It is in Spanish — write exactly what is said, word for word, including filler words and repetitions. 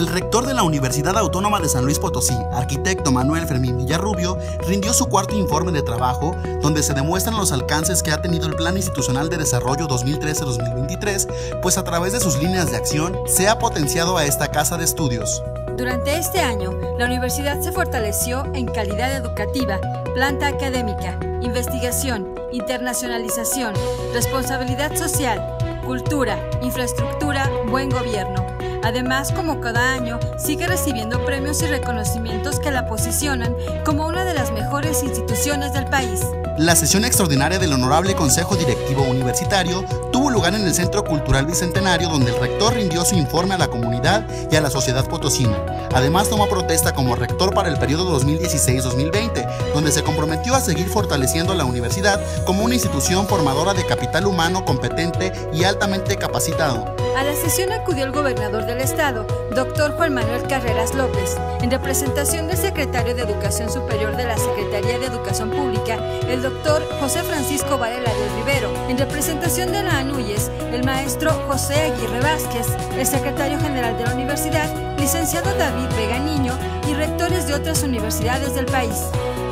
El rector de la Universidad Autónoma de San Luis Potosí, arquitecto Manuel Fermín Villarrubio, rindió su cuarto informe de trabajo, donde se demuestran los alcances que ha tenido el Plan Institucional de Desarrollo dos mil trece a dos mil veintitrés, pues a través de sus líneas de acción se ha potenciado a esta casa de estudios. Durante este año, la universidad se fortaleció en calidad educativa, planta académica, investigación, internacionalización, responsabilidad social, cultura, infraestructura, buen gobierno. Además, como cada año, sigue recibiendo premios y reconocimientos que la posicionan como una de las mejores instituciones del país. La sesión extraordinaria del Honorable Consejo Directivo Universitario tuvo lugar en el Centro Cultural Bicentenario, donde el rector rindió su informe a la comunidad y a la sociedad potosina. Además, tomó protesta como rector para el periodo dos mil dieciséis a dos mil veinte, donde se comprometió a seguir fortaleciendo a la universidad como una institución formadora de capital humano competente y altamente capacitado. A la sesión acudió el gobernador del estado, doctor Juan Manuel Carreras López, en representación del secretario de Educación Superior de la Secretaría de Educación Pública, el doctor José Francisco Varela del Rivero, en representación de la ANUYES, el maestro José Aguirre Vázquez, el secretario general de la universidad, licenciado David Vega Niño, y rectores de otras universidades del país.